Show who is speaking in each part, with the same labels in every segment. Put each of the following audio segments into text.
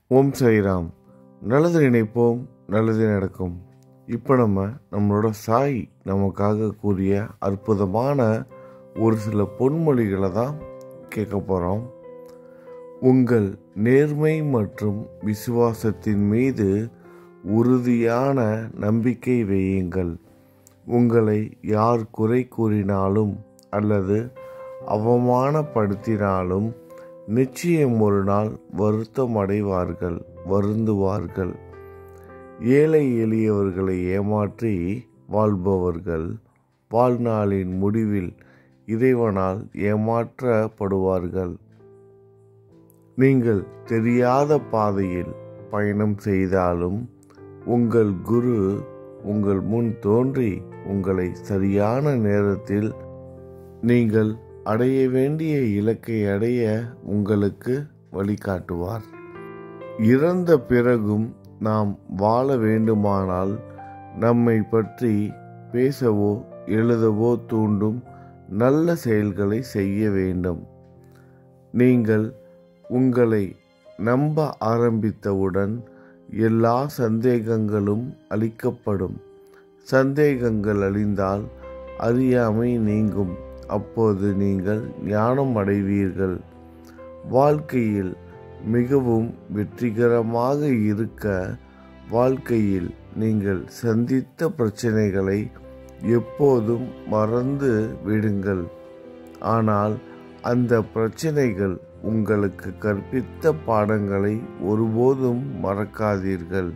Speaker 1: ஓம் சாய்ராம். நல்லது நினைப்போம், நல்லது நடக்கும். இப்போ நம்மளோட சாய் நமக்காக கூறிய அற்புதமான ஒரு சில பொன்மொழிகளை தான் கேட்க போகிறோம். உங்கள் நேர்மை மற்றும் விசுவாசத்தின் மீது உறுதியான நம்பிக்கை வையுங்கள். உங்களை யார் குறை கூறினாலும் அல்லது அவமானப்படுத்தினாலும் நிச்சயம் ஒரு நாள் வருத்தம் அடைவார்கள், வருந்துவார்கள். ஏழை எளியவர்களை ஏமாற்றி வாழ்பவர்கள் வாழ்நாளின் முடிவில் இறைவனால் ஏமாற்றப்படுவார்கள். நீங்கள் தெரியாத பாதையில் பயணம் செய்தாலும் உங்கள் குரு உங்கள் முன் தோன்றி உங்களை சரியான நேரத்தில் நீங்கள் அடைய வேண்டிய இலக்கை அடைய உங்களுக்கு வழிகாட்டுவார். இறந்த பிறகும் நாம் வாழ வேண்டுமானால் நம்மை பற்றி பேசவோ எழுதவோ தூண்டும் நல்ல செயல்களை செய்ய வேண்டும். நீங்கள் உங்களை நம்ப ஆரம்பித்தவுடன் எல்லா சந்தேகங்களும் அழிக்கப்படும். சந்தேகங்கள் அழிந்தால் அறியாமை நீங்கும். அப்போது நீங்கள் ஞானம் அடைவீர்கள். வாழ்க்கையில் மிகவும் வெற்றிகரமாக இருக்க வாழ்க்கையில் நீங்கள் சந்தித்த பிரச்சனைகளை எப்போதும் மறந்து விடுங்கள். ஆனால் அந்த பிரச்சனைகள் உங்களுக்கு கற்பித்த பாடங்களை ஒருபோதும் மறக்காதீர்கள்.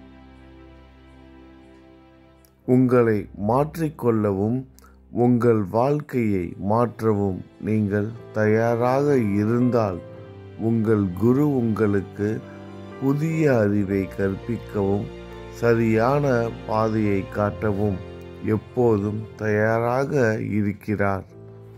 Speaker 1: உங்களை மாற்றிக்கொள்ளவும் உங்கள் வாழ்க்கையை மாற்றவும் நீங்கள் தயாராக இருந்தால் உங்கள் குரு உங்களுக்கு புதிய அறிவை கற்பிக்கவும் சரியான பாதையை காட்டவும் எப்போதும் தயாராக இருக்கிறார்.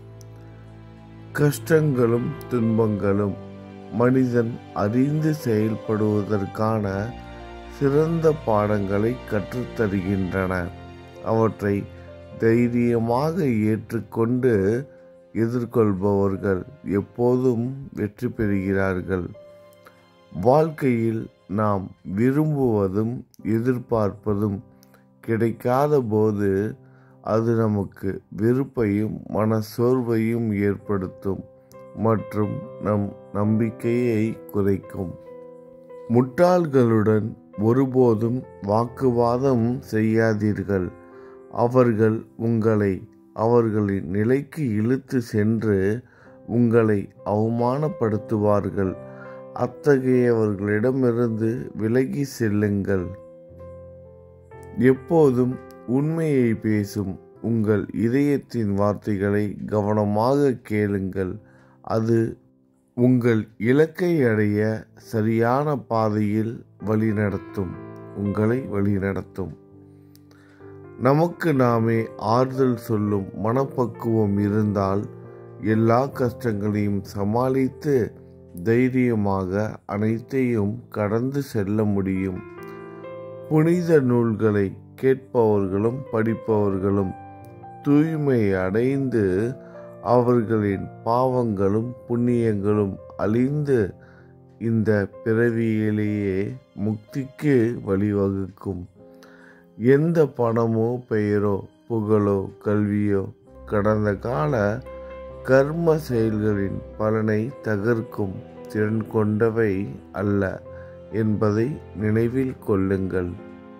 Speaker 1: கஷ்டங்களும் துன்பங்களும் மனிதன் அறிந்து செயல்படுவதற்கான சிறந்த பாடங்களை கற்றுத்தருகின்றன. அவற்றை தைரியமாக ஏற்றுக்கொண்டு எதிர்கொள்பவர்கள் எப்போதும் வெற்றி பெறுகிறார்கள். வாழ்க்கையில் நாம் விரும்புவதும் எதிர்பார்ப்பதும் கிடைக்காத போது அது நமக்கு வெறுப்பையும் மனசோர்வையும் ஏற்படுத்தும் மற்றும் நம் நம்பிக்கையை குறைக்கும். முட்டாள்களுடன் ஒருபோதும் வாக்குவாதம் செய்யாதீர்கள். அவர்கள் உங்களை அவர்களின் நிலைக்கு இழுத்து சென்று உங்களை அவமானப்படுத்துவார்கள். அத்தகையவர்களிடமிருந்து விலகி செல்லுங்கள். எப்போதும் உண்மையை பேசும் உங்கள் இதயத்தின் வார்த்தைகளை கவனமாக கேளுங்கள். அது உங்கள் இலக்கை அடைய சரியான பாதையில் உங்களை வழிநடத்தும். நமக்கு நாமே ஆறுதல் சொல்லும் மனப்பக்குவம் இருந்தால் எல்லா கஷ்டங்களையும் சமாளித்து தைரியமாக அனைத்தையும் கடந்து செல்ல முடியும். புனித நூல்களை கேட்பவர்களும் படிப்பவர்களும் தூய்மை அடைந்து அவர்களின் பாவங்களும் புண்ணியங்களும் அழிந்து இந்த பிறவியிலேயே முக்திக்கு வழிவகுக்கும். எந்த பணமோ பெயரோ புகழோ கல்வியோ கடந்த கால கர்ம செயல்களின் பலனை தகர்க்கும் திறன் கொண்டவை அல்ல என்பதை நினைவில் கொள்ளுங்கள்.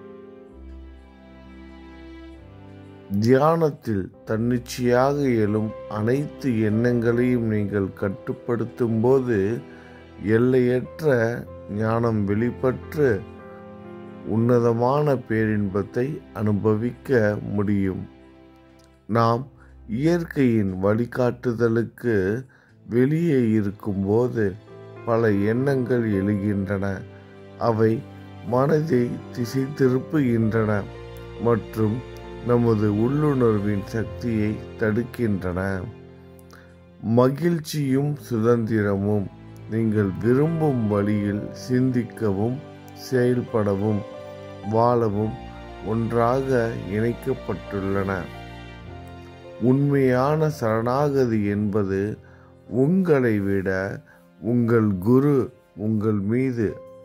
Speaker 1: தியானத்தில் தன்னிச்சையாக எழும் அனைத்து எண்ணங்களையும் நீங்கள் கட்டுப்படுத்தும் போது எல்லையற்ற ஞானம் வெளிப்பட்டு உன்னதமான பேரின்பத்தை அனுபவிக்க முடியும். நாம் இயற்கையின் வழிகாட்டுதலுக்கு வெளியே இருக்கும்போது பல எண்ணங்கள் எழுகின்றன. அவை மனதை திசை திருப்புகின்றன மற்றும் நமது உள்ளுணர்வின் சக்தியை தடுக்கின்றன. மகிழ்ச்சியும் சுதந்திரமும் நீங்கள் விரும்பும் வழியில் சிந்திக்கவும் செயல்படவும் வாழவும் ஒன்றாக இணைக்கப்பட்டுள்ளன. உண்மையான சரணாகதி என்பது உங்களை விட உங்கள் குரு உங்கள் மீது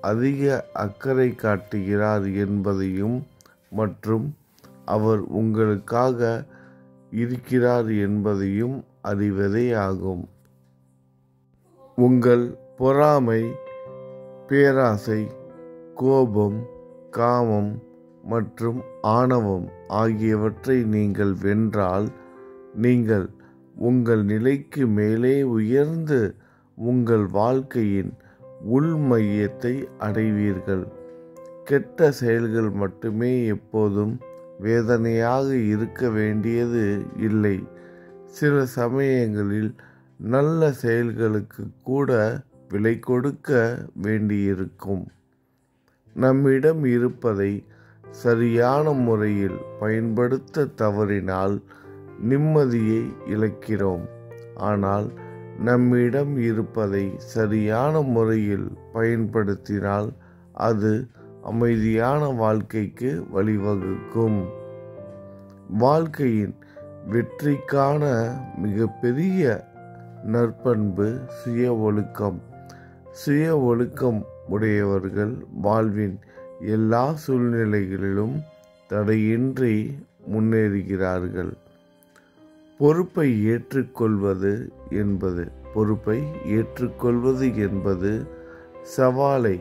Speaker 1: அதிக அக்கறை காட்டுகிறார் என்பதையும் மற்றும் அவர் உங்களுக்காக இருக்கிறார் என்பதையும் அறிவதே ஆகும். உங்கள் பொறாமை, பேராசை, கோபம், காமம் மற்றும் ஆணவம் ஆகியவற்றை நீங்கள் வென்றால் நீங்கள் உங்கள் நிலைக்கு மேலே உயர்ந்து உங்கள் வாழ்க்கையின் உள் மையத்தை அடைவீர்கள். கெட்ட செயல்கள் மட்டுமே எப்போதும் வேதனையாக இருக்க வேண்டியது இல்லை. சில சமயங்களில் நல்ல செயல்களுக்கு கூட விலை கொடுக்க வேண்டியிருக்கும். நம்மிடம் இருப்பதை சரியான முறையில் பயன்படுத்த தவறினால் நிம்மதியை இழக்கிறோம். ஆனால் நம்மிடம் இருப்பதை சரியான முறையில் பயன்படுத்தினால் அது அமைதியான வாழ்க்கைக்கு வழிவகுக்கும். வாழ்க்கையின் வெற்றிக்கான மிகப்பெரிய நற்பண்பு சுய ஒழுக்கம். சுய ஒழுக்கம் உடையவர்கள் வாழ்வின் எல்லா சூழ்நிலைகளிலும் தடையின்றி முன்னேறுகிறார்கள். பொறுப்பை ஏற்றுக்கொள்வது என்பது சவாலை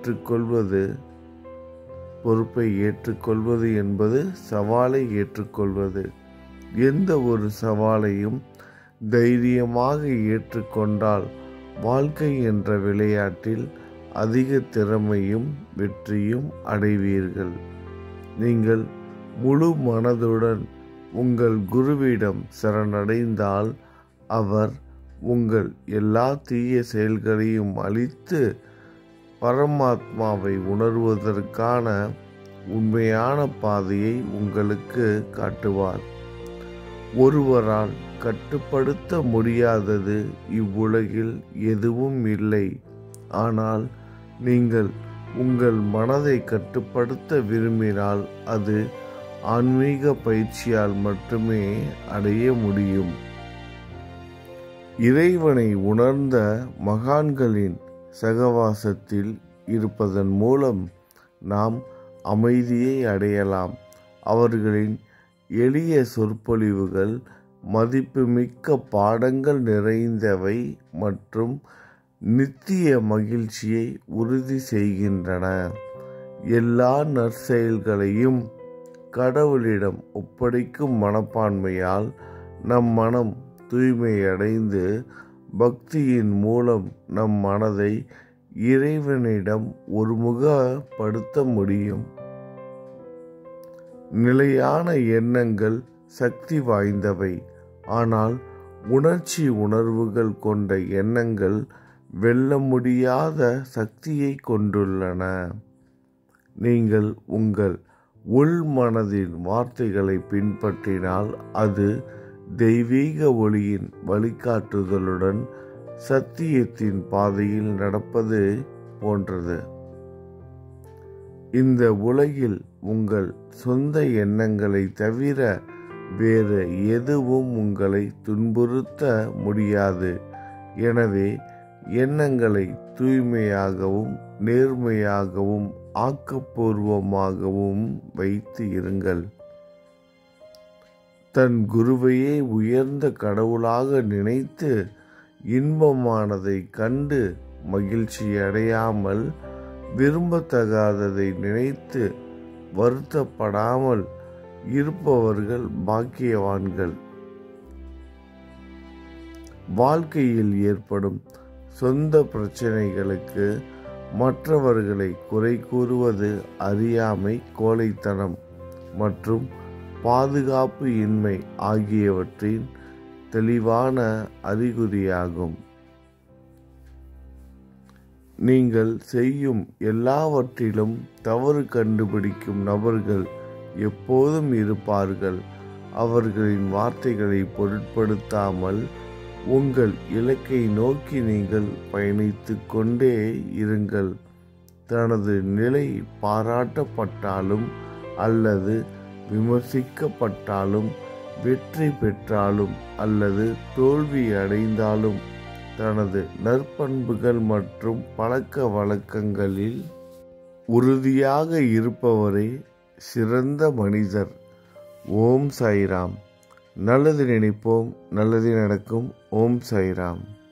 Speaker 1: ஏற்றுக்கொள்வது. எந்த ஒரு சவாலையும் தைரியமாக ஏற்றுக்கொண்டால் வாழ்க்கை என்ற விளையாட்டில் அதிக திறமையும் வெற்றியும் அடைவீர்கள். நீங்கள் முழு மனதுடன் உங்கள் குருவிடம் சரணடைந்தால் அவர் உங்கள் எல்லா தீய செயல்களையும் அழித்து பரமாத்மாவை உணர்வதற்கான உண்மையான பாதையை உங்களுக்கு காட்டுவார். ஒருவரால் கட்டுப்படுத்த முடியாதது இவ்வுலகில் எதுவும் இல்லை. ஆனால் நீங்கள் உங்கள் மனதை கட்டுப்படுத்த விரும்பினால் அது ஆன்மீக பயிற்சியால் மட்டுமே அடைய முடியும். இறைவனை உணர்ந்த மகான்களின் சகவாசத்தில் இருப்பதன் மூலம் நாம் அமைதியை அடையலாம். அவர்களின் எளிய சொற்பொழிவுகள் மதிப்புமிக்க பாடங்கள் நிறைந்தவை மற்றும் நித்திய மகிழ்ச்சியை உறுதி செய்கின்றன. எல்லா நற்செயல்களையும் கடவுளிடம் ஒப்படைக்கும் மனப்பான்மையால் நம் மனம் தூய்மையடைந்து பக்தியின் மூலம் நம் மனதை இறைவனிடம் ஒருமுகப்படுத்த முடியும். நிலையான எண்ணங்கள் சக்தி வாய்ந்தவை. ஆனால் உணர்வுகள் கொண்ட எண்ணங்கள் வெல்ல முடியாத சக்தியை கொண்டுள்ளன. நீங்கள் உங்கள் உள் மனதின் வார்த்தைகளை பின்பற்றினால் அது தெய்வீக ஒளியின் வழிகாட்டுதலுடன் சத்தியத்தின் பாதையில் நடப்பது போன்றது. இந்த உலகில் உங்கள் சொந்த எண்ணங்களை தவிர வேறு எதுவும் உங்களை துன்புறுத்த முடியாது. எனவே எண்ணங்களை தூய்மையாகவும் நேர்மையாகவும் ஆக்கப்பூர்வமாகவும் வைத்து இருங்கள். தன் குருவையே உயர்ந்த கடவுளாக நினைத்து இன்பமானதை கண்டு மகிழ்ச்சி அடையாமல் விரும்பத்தகாததை நினைத்து வருத்தப்படாமல் இருப்பவர்கள் பாக்கியவான்கள். வாழ்க்கையில் ஏற்படும் சொந்த பிரச்சனைகளுக்கு மற்றவர்களை குறை கூறுவது அறியாமை, கோழைத்தனம் மற்றும் பாதுகாப்பு இன்மை ஆகியவற்றின் தெளிவான அறிகுறியாகும். நீங்கள் செய்யும் எல்லாவற்றிலும் தவறு கண்டுபிடிக்கும் நபர்கள் எப்போதும் இருப்பார்கள். அவர்களின் வார்த்தைகளை பொருட்படுத்தாமல் உங்கள் இலக்கை நோக்கி நீங்கள் பயணித்து கொண்டே இருங்கள். தனது நிலை பாராட்டப்பட்டாலும் அல்லது விமர்சிக்கப்பட்டாலும், வெற்றி பெற்றாலும் அல்லது தோல்வி அடைந்தாலும், தனது நற்பண்புகள் மற்றும் பழக்க வழக்கங்களில் உறுதியாக இருப்பவரே சிறந்த மனிதர். ஓம் சாய்ராம். நல்லது நினைப்போம், நல்லது நடக்கும். ஓம் சாய்ராம்.